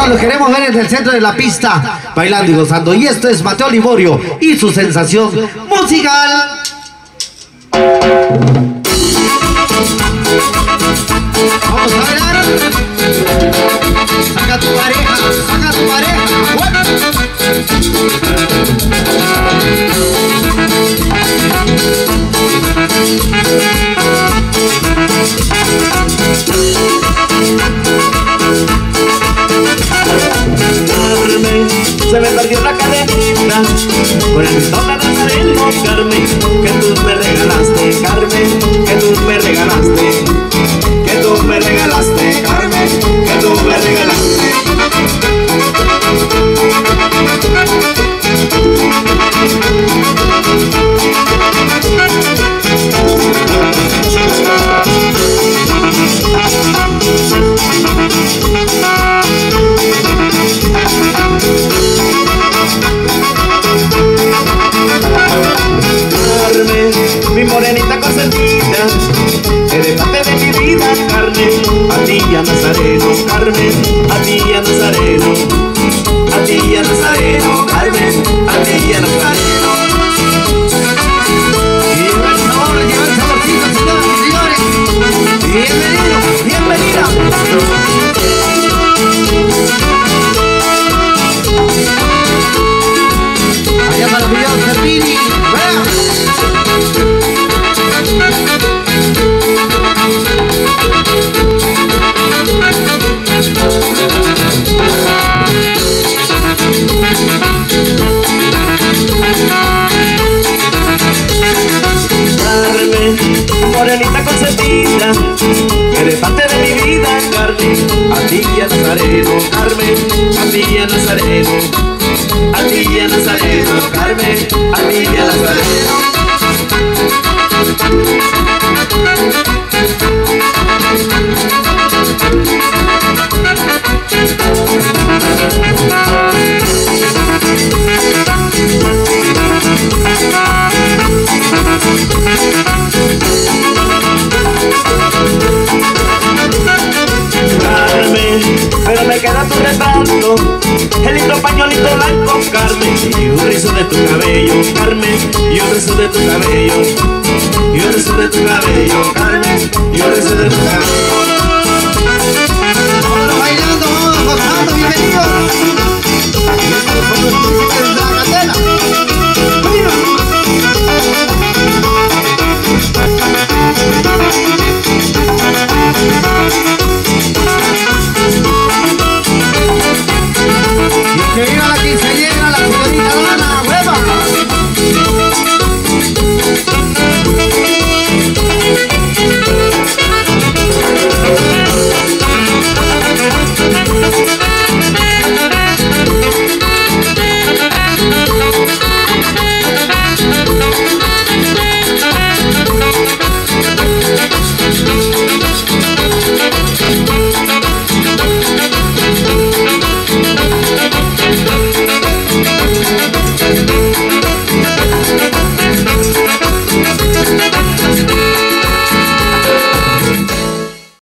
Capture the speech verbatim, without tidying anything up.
lo queremos ver en el centro de la pista, bailando y gozando. Y esto es Mateo Liborio y su sensación musical. Vamos a bailar. Saca tu pareja, saca tu pareja. Carmen, se me perdió la cadenita con el pistón de Nazareno. Carmen, que tú me regalaste. Carmen, que tú me regalaste. Que tú me regalaste. Carmen, que tú me regalaste. Carmen, mi morenita consentida, eres parte de mi vida, Carmen. A ti ya Nazareno, Carmen, a ti ya Nazareno, a ti ya Nazareno, Carmen, a ti ya Nazareno. Lleva el sabor, lleva el saborcito, señoras y señores. Bienvenido, bienvenida. Allá para el video Fermini, Carmen, morenita consentida, eres parte de mi vida, Carmen. A ti ya Nazareno, Carmen, a ti ya Nazareno, a ti ya Nazareno, Carmen, a ti ya Nazareno. Carmen, pero me queda tu retrato, el lindo pañuelito blanco, Carmen, y un rizo de tu cabello, Carmen, y un rizo de tu cabello, y un rizo de tu cabello, Carmen, y un rizo de tu cabello. vámonos bailando, vámonos gozando, bienvenidos.